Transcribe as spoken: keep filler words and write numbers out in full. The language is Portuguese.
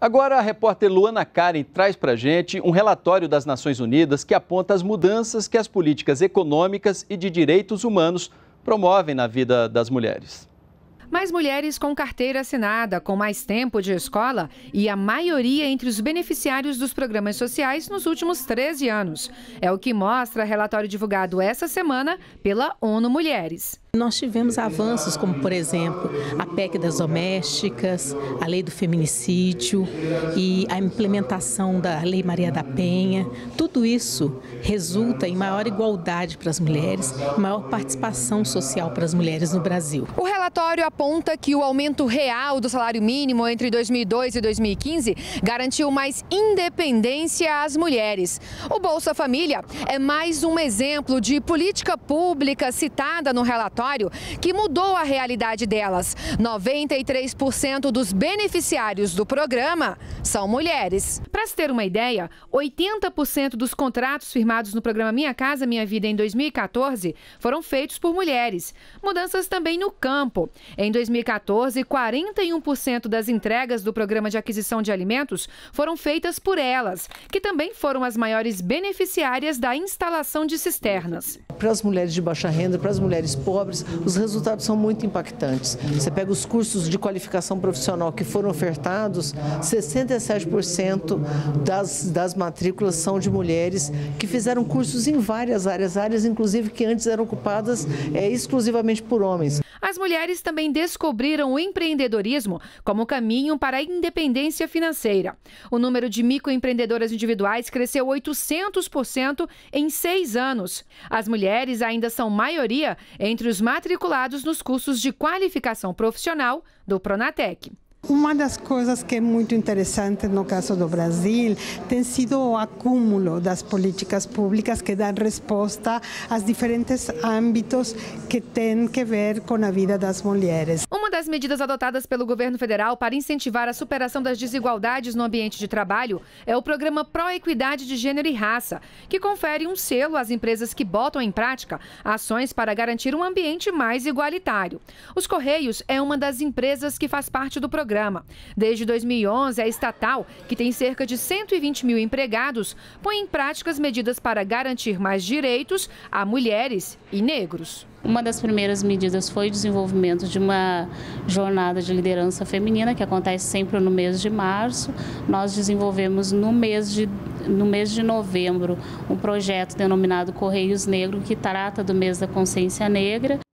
Agora, a repórter Luana Karen traz para a gente um relatório das Nações Unidas que aponta as mudanças que as políticas econômicas e de direitos humanos promovem na vida das mulheres. Mais mulheres com carteira assinada, com mais tempo de escola e a maioria entre os beneficiários dos programas sociais nos últimos treze anos. É o que mostra o relatório divulgado essa semana pela ONU Mulheres. Nós tivemos avanços como, por exemplo, a P E C das domésticas, a lei do feminicídio e a implementação da Lei Maria da Penha. Tudo isso resulta em maior igualdade para as mulheres e maior participação social para as mulheres no Brasil. O relatório aponta que o aumento real do salário mínimo entre dois mil e dois e dois mil e quinze garantiu mais independência às mulheres. O Bolsa Família é mais um exemplo de política pública citada no relatório que mudou a realidade delas. noventa e três por cento dos beneficiários do programa são mulheres. Para se ter uma ideia, oitenta por cento dos contratos firmados no programa Minha Casa Minha Vida em dois mil e quatorze foram feitos por mulheres. Mudanças também no campo. Em dois mil e quatorze, quarenta e um por cento das entregas do programa de aquisição de alimentos foram feitas por elas, que também foram as maiores beneficiárias da instalação de cisternas. Para as mulheres de baixa renda, para as mulheres pobres, os resultados são muito impactantes. Você pega os cursos de qualificação profissional que foram ofertados, sessenta e sete por cento das, das matrículas são de mulheres que fizeram cursos em várias áreas, áreas inclusive que antes eram ocupadas é, exclusivamente por homens. As mulheres também descobriram o empreendedorismo como caminho para a independência financeira. O número de microempreendedoras individuais cresceu oitocentos por cento em seis anos. As mulheres ainda são maioria entre os matriculados nos cursos de qualificação profissional do Pronatec. Uma das coisas que é muito interessante no caso do Brasil tem sido o acúmulo das políticas públicas que dão resposta aos diferentes âmbitos que têm que ver com a vida das mulheres. Uma das medidas adotadas pelo governo federal para incentivar a superação das desigualdades no ambiente de trabalho é o programa Pró-Equidade de Gênero e Raça, que confere um selo às empresas que botam em prática ações para garantir um ambiente mais igualitário. Os Correios é uma das empresas que faz parte do programa. Desde dois mil e onze, a estatal, que tem cerca de cento e vinte mil empregados, põe em prática as medidas para garantir mais direitos a mulheres e negros. Uma das primeiras medidas foi o desenvolvimento de uma jornada de liderança feminina, que acontece sempre no mês de março. Nós desenvolvemos no mês de, no mês de novembro um projeto denominado Correios Negro, que trata do mês da consciência negra.